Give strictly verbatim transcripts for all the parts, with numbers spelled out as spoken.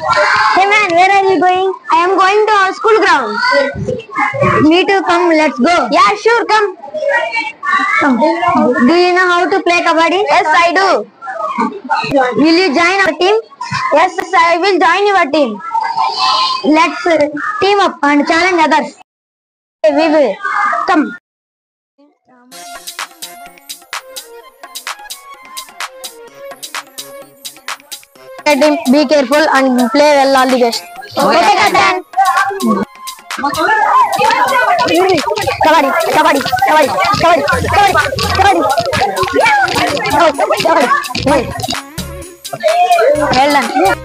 Hey man, where are you going? I am going to our school ground. Me too, come, let's go. Yeah, sure, come. Come. Do you know how to play kabaddi? Yes, I do. Will you join our team? Yes, I will join your team. Let's uh, team up and challenge others. We will. Come. Be careful and play well. All the best. Okay, Captain. Kabaddi, kabaddi, kabaddi, kabaddi, kabaddi, kabaddi, kabaddi. Well done.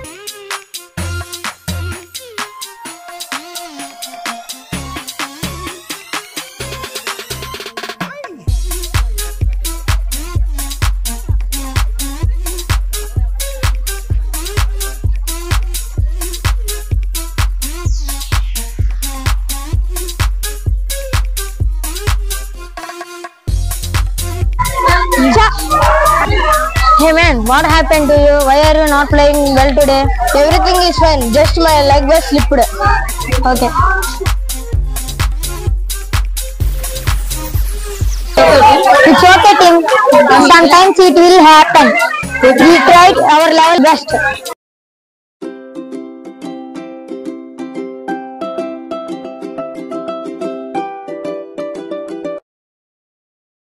Hey man, what happened to you? Why are you not playing well today? Everything is fine, just my leg was slipped. Okay. It's okay, team. Sometimes it will happen. We tried our level best.